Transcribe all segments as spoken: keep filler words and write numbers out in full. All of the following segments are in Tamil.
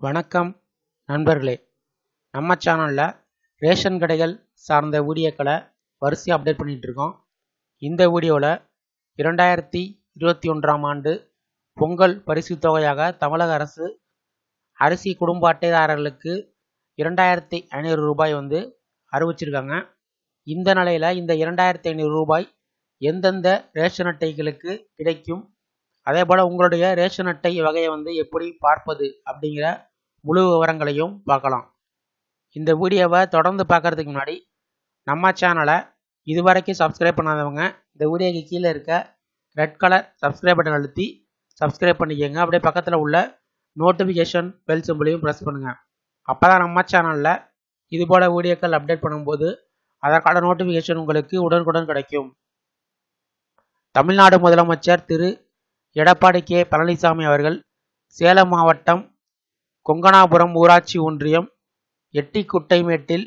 வணக்கம் நண்பர்களே, நம்ம சேனலில் ரேஷன் கடைகள் சார்ந்த வீடியோக்களை வரிசையாக அப்டேட் பண்ணிகிட்டு இருக்கோம். இந்த வீடியோவில் இரண்டாயிரத்தி இருபத்தி ஒன்றாம் ஆண்டு பொங்கல் பரிசு தொகையாக தமிழக அரசு அரிசி குடும்ப அட்டைதாரர்களுக்கு இரண்டாயிரத்தி ஐநூறு ரூபாய் வந்து அறிவிச்சிருக்காங்க. இந்த நிலையில் இந்த இரண்டாயிரத்தி ஐநூறு ரூபாய் எந்தெந்த ரேஷன் அட்டைகளுக்கு கிடைக்கும், அதே போல் உங்களுடைய ரேஷன் அட்டை வகையை வந்து எப்படி பார்ப்பது அப்படிங்கிற முழு விவரங்களையும் பார்க்கலாம். இந்த வீடியோவை தொடர்ந்து பார்க்கறதுக்கு முன்னாடி நம்ம சேனலை இதுவரைக்கும் சப்ஸ்கிரைப் பண்ணாதவங்க இந்த வீடியோக்கு கீழே இருக்க ரெட் கலர் சப்ஸ்கிரைப் பட்டன் அழுத்தி சப்ஸ்கிரைப் பண்ணிக்கோங்க. அப்படியே பக்கத்தில் உள்ள நோட்டிஃபிகேஷன் பெல் சிம்பிளையும் ப்ரெஸ் பண்ணுங்கள். அப்போ தான் நம்ம சேனலில் இதுபோல் வீடியோக்கள் அப்டேட் பண்ணும்போது அதற்கான நோட்டிஃபிகேஷன் உங்களுக்கு உடனுக்குடன் கிடைக்கும். தமிழ்நாடு முதலமைச்சர் திரு எடப்பாடி கே பழனிசாமி அவர்கள் சேலம் மாவட்டம் கொங்கனாபுரம் ஊராட்சி ஒன்றியம் எட்டிக்குட்டைமேட்டில்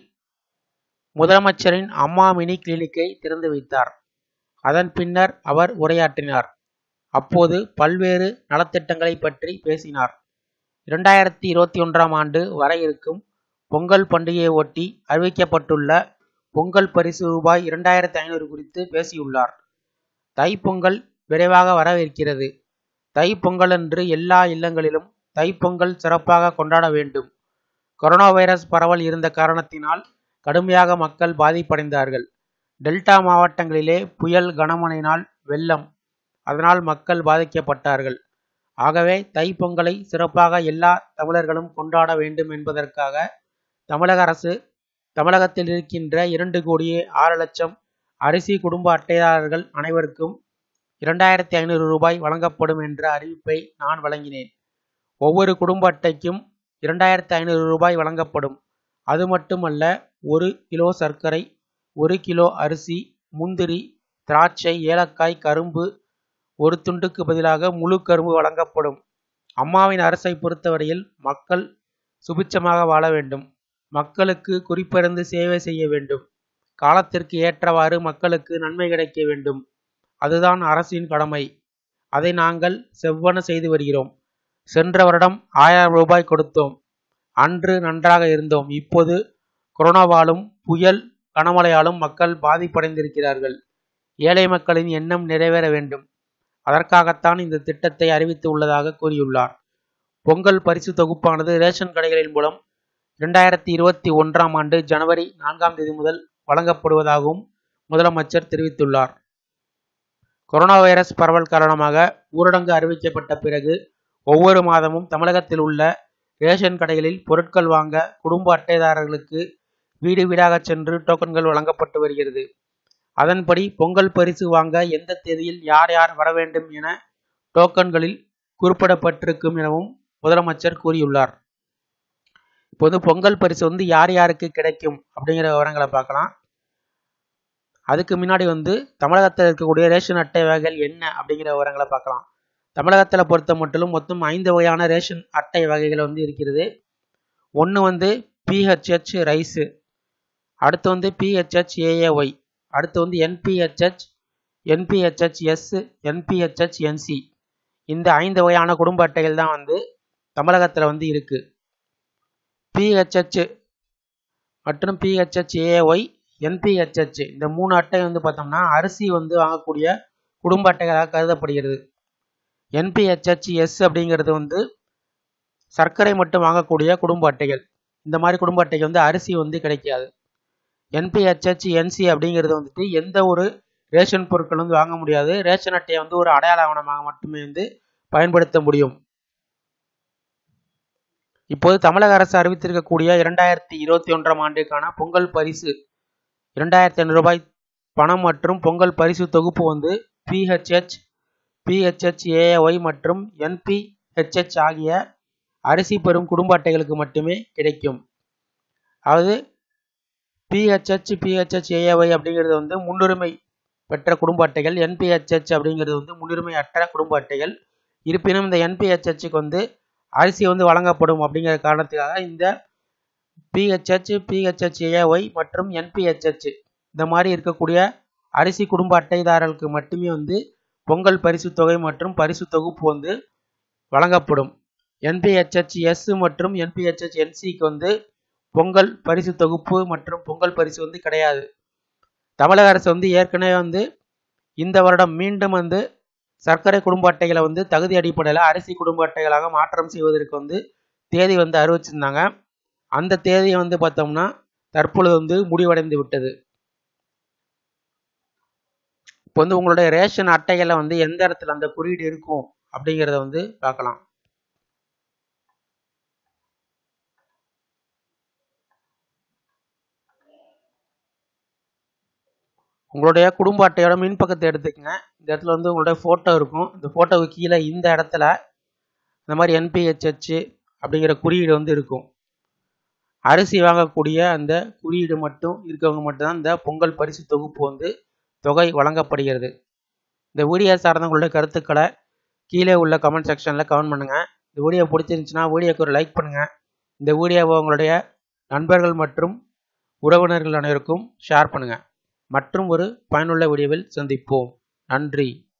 முதலமைச்சரின் அம்மா மினி கிளினிக்கை திறந்து வைத்தார். அதன் பின்னர் அவர் உரையாற்றினார். அப்போது பல்வேறு நலத்திட்டங்களை பற்றி பேசினார். இரண்டாயிரத்தி இருபத்தி ஒன்றாம் ஆண்டு வர இருக்கும் பொங்கல் பண்டிகையை ஒட்டி அறிவிக்கப்பட்டுள்ள பொங்கல் பரிசு ரூபாய் இரண்டாயிரத்தி ஐநூறு குறித்து பேசியுள்ளார். தைப்பொங்கல் விரைவாக வரவிருக்கிறது. தைப்பொங்கலன்று எல்லா இல்லங்களிலும் தைப்பொங்கல் சிறப்பாக கொண்டாட வேண்டும். கொரோனா வைரஸ் பரவல் இருந்த காரணத்தினால் கடுமையாக மக்கள் பாதிப்படைந்தார்கள். டெல்டா மாவட்டங்களிலே புயல், கனமழையினால் வெள்ளம், அதனால் மக்கள் பாதிக்கப்பட்டார்கள். ஆகவே தைப்பொங்கலை சிறப்பாக எல்லா தமிழர்களும் கொண்டாட வேண்டும் என்பதற்காக தமிழக அரசு தமிழகத்தில் இருக்கின்ற இரண்டு கோடியே ஆறு லட்சம் அரிசி குடும்ப அட்டைதாரர்கள் அனைவருக்கும் இரண்டாயிரத்தி ஐநூறு ரூபாய் வழங்கப்படும் என்ற அறிவிப்பை நான் வழங்கினேன். ஒவ்வொரு குடும்ப அட்டைக்கும் இரண்டாயிரத்தி ஐநூறு ரூபாய் வழங்கப்படும். அது மட்டுமல்ல, ஒரு கிலோ சர்க்கரை, ஒரு கிலோ அரிசி, முந்திரி, திராட்சை, ஏலக்காய், கரும்பு, ஒரு துண்டுக்கு பதிலாக முழு கரும்பு வழங்கப்படும். அம்மாவின் அரசை பொறுத்தவரையில் மக்கள் சுபிட்சமாக வாழ வேண்டும். மக்களுக்கு குறிப்பிருந்து சேவை செய்ய வேண்டும். காலத்திற்கு ஏற்றவாறு மக்களுக்கு நன்மை கிடைக்க வேண்டும். அதுதான் அரசின் கடமை. அதை நாங்கள் செவ்வன செய்து வருகிறோம். சென்ற வருடம் ஆயிரம் ரூபாய் கொடுத்தோம். அன்று நன்றாக இருந்தோம். இப்போது கொரோனாவாலும் புயல், கனமழையாலும் மக்கள் பாதிப்படைந்திருக்கிறார்கள். ஏழை மக்களின் எண்ணம் நிறைவேற வேண்டும். அதற்காகத்தான் இந்த திட்டத்தை அறிவித்து உள்ளதாக கூறியுள்ளார். பொங்கல் பரிசு தொகுப்பானது ரேஷன் கடைகளின் மூலம் இரண்டாயிரத்தி இருபத்தி ஒன்றாம் ஆண்டு ஜனவரி நான்காம் தேதி முதல் வழங்கப்படுவதாகவும் முதலமைச்சர் தெரிவித்துள்ளார். கொரோனா வைரஸ் பரவல் காரணமாக ஊரடங்கு அறிவிக்கப்பட்ட பிறகு ஒவ்வொரு மாதமும் தமிழகத்தில் உள்ள ரேஷன் கடைகளில் பொருட்கள் வாங்க குடும்ப அட்டைதாரர்களுக்கு வீடு வீடாக சென்று டோக்கன்கள் வழங்கப்பட்டு வருகிறது. அதன்படி பொங்கல் பரிசு வாங்க எந்த தேதியில் யார் யார் வர வேண்டும் என டோக்கன்களில் குறிப்பிடப்பட்டிருக்கும் எனவும் முதலமைச்சர் கூறியுள்ளார். இப்போது பொங்கல் பரிசு வந்து யார் யாருக்கு கிடைக்கும் அப்படிங்கிற விவரங்களை பார்க்கலாம். அதுக்கு முன்னாடி வந்து தமிழகத்தில் இருக்கக்கூடிய ரேஷன் அட்டை வகைகள் என்ன அப்படிங்கிற விவரங்களை பார்க்கலாம். தமிழகத்தில் பொறுத்த மட்டும் மொத்தம் ஐந்து வகையான ரேஷன் அட்டை வகைகள் வந்து இருக்கிறது. ஒன்று வந்து பிஹெச்ஹெச் ரைஸு, அடுத்து வந்து பிஹெச்ஹெச் ஏஏஒய், அடுத்து வந்து என்பிஹெச்ஹெச், என்பிஹெச்ஹெச்-எஸ், என்பிஹெச்ஹெச்-என்சி. இந்த ஐந்து வகையான குடும்ப அட்டைகள் தான் வந்து தமிழகத்தில் வந்து இருக்கு. பிஹெச்ஹெச் மற்றும் பிஹெச்ஹெச் ஏஏஒய், என்பிஹெச்ஹெச் இந்த மூணு அட்டை வந்து பார்த்தோம்னா அரிசி வந்து வாங்கக்கூடிய குடும்ப அட்டைகளாக கருதப்படுகிறது. என்பிஹெச்ஹெச்-எஸ் அப்படிங்கிறது வந்து சர்க்கரை மட்டும் வாங்கக்கூடிய குடும்ப அட்டைகள். இந்த மாதிரி குடும்ப அட்டைக்கு வந்து அரிசி வந்து கிடைக்காது. என்பிஹெச்ஹெச்-என்சி அப்படிங்கிறது வந்துட்டு எந்த ஒரு ரேஷன் பொருட்கள் வந்து வாங்க முடியாது. ரேஷன் அட்டையை வந்து ஒரு அடையாள ஆவணமாக மட்டுமே வந்து பயன்படுத்த முடியும். இப்போது தமிழக அரசு அறிவித்திருக்கக்கூடிய இரண்டாயிரத்தி இருபத்தி ஒன்றாம் ஆண்டுக்கான பொங்கல் பரிசு இரண்டாயிரத்தி ஐநூறு ரூபாய் பணம் மற்றும் பொங்கல் பரிசு தொகுப்பு வந்து பிஹெச்ஹெச், பிஹெச்ஹெச் ஏஏஒய் மற்றும் என்பிஹெச்ஹெச் ஆகிய அரிசி பெறும் குடும்ப அட்டைகளுக்கு மட்டுமே கிடைக்கும். அதாவது பிஹெச்ஹெச், பிஹெச்ஹெச் ஏஏஒய் அப்படிங்கிறது வந்து முன்னுரிமை பெற்ற குடும்ப அட்டைகள். என்பிஹெச்ஹெச் அப்படிங்கிறது வந்து முன்னுரிமை அற்ற குடும்ப அட்டைகள். இருப்பினும் இந்த என்பிஹெச்ஹெச்சுக்கு வந்து அரிசி வந்து வழங்கப்படும் அப்படிங்கிற காரணத்துக்காக இந்த பிஹெச்ஹெச், பிஹெச்ஹெச் ஏஏஒய் மற்றும் என்பிஹெச்ஹெச் இந்த மாதிரி இருக்கக்கூடிய அரிசி குடும்ப அட்டைதாரர்களுக்கு மட்டுமே வந்து பொங்கல் பரிசு தொகை மற்றும் பரிசு தொகுப்பு வந்து வழங்கப்படும். என்பிஹெச்ஹெச்-எஸ் மற்றும் என்பிஹெச்ஹெச்-என்சிக்கு வந்து பொங்கல் பரிசு தொகுப்பு மற்றும் பொங்கல் பரிசு வந்து கிடையாது. தமிழக அரசு வந்து ஏற்கனவே வந்து இந்த வருடம் மீண்டும் வந்து சர்க்கரை குடும்ப அட்டைகளை வந்து தகுதி அடிப்படையில் அரிசி குடும்ப அட்டைகளாக மாற்றம் செய்வதற்கு வந்து தேதி வந்து அறிவிச்சிருந்தாங்க. அந்த தேதியை வந்து பார்த்தோம்னா தற்பொழுது வந்து முடிவடைந்து விட்டது. இப்போ வந்து உங்களுடைய ரேஷன் அட்டைகளில் வந்து எந்த இடத்துல அந்த குறியீடு இருக்கும் அப்படிங்கிறத வந்து பார்க்கலாம். உங்களுடைய குடும்ப அட்டையோட மின் பக்கத்தை எடுத்துக்கங்க. இந்த இடத்துல வந்து உங்களுடைய ஃபோட்டோ இருக்கும். இந்த ஃபோட்டோவுக்கு கீழே இந்த இடத்துல இந்த மாதிரி என்பிஹெச்ஹெச் அப்படிங்கிற குறியீடு வந்து இருக்கும். அரிசி வாங்கக்கூடிய அந்த குறியீடு மட்டும் இருக்கவங்க மட்டும்தான் இந்த பொங்கல் பரிசு தொகுப்பு வந்து தொகை வழங்கப்படுகிறது. இந்த வீடியோ சார்ந்த உங்களுடைய கருத்துக்களை கீழே உள்ள கமெண்ட் செக்ஷனில் கமெண்ட் பண்ணுங்கள். இந்த வீடியோ பிடிச்சிருந்துச்சுன்னா வீடியோக்கு ஒரு லைக் பண்ணுங்கள். இந்த வீடியோவை உங்களுடைய நண்பர்கள் மற்றும் உறவினர்கள் அனைவருக்கும் ஷேர் பண்ணுங்கள். மற்றும் ஒரு பயனுள்ள வீடியோவில் சந்திப்போம். நன்றி.